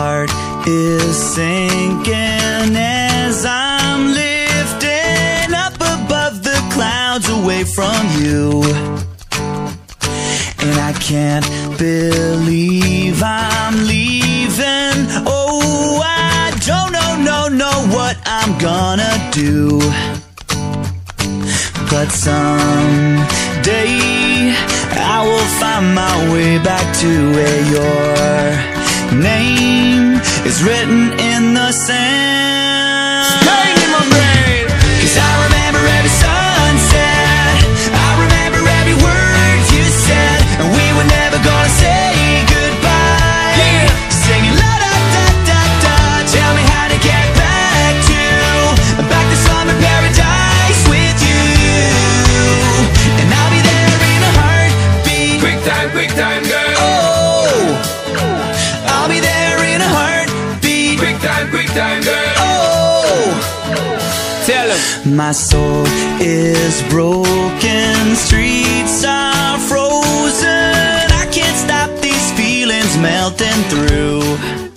heart is sinking as I'm lifting up above the clouds away from you. And I can't believe I'm leaving. Oh, I don't know what I'm gonna do. But someday I will find my way back to where your name is written in the sand. Staying in my brain. 'Cause I remember every sunset, I remember every word you said, and we were never gonna say goodbye. Yeah. Singing la da da da da. Tell me how to get back to summer paradise with you. And I'll be there in a heartbeat. Quick time, girl. Oh, I'll be there in a heartbeat. Quick time, girl. Oh, Tell him. my soul is broken, streets are frozen. I can't stop these feelings melting through.